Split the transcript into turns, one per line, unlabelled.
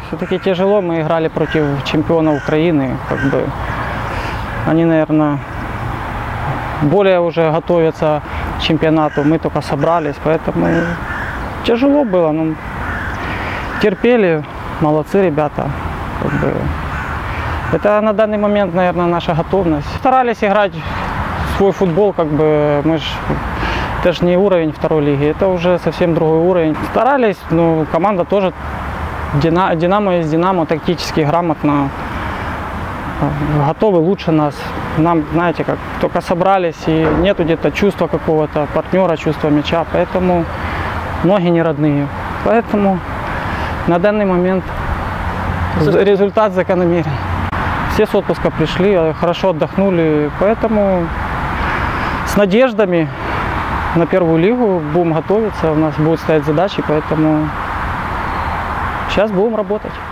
Все-таки тяжело, мы играли против чемпионов Украины, как бы они, наверное, более уже готовятся к чемпионату, мы только собрались, поэтому тяжело было, но терпели, молодцы ребята, как бы. Это на данный момент, наверное, наша готовность. Старались играть в свой футбол, как бы это же не уровень второй лиги, это уже совсем другой уровень. Старались, но команда тоже, Динамо есть Динамо, тактически грамотно, готовы лучше нас. Нам, знаете, как только собрались и нету где-то чувства какого-то партнера, чувства мяча, поэтому ноги не родные. Поэтому на данный момент результат закономерен. Все с отпуска пришли, хорошо отдохнули, поэтому с надеждами на первую лигу будем готовиться, у нас будут стоять задачи, поэтому сейчас будем работать.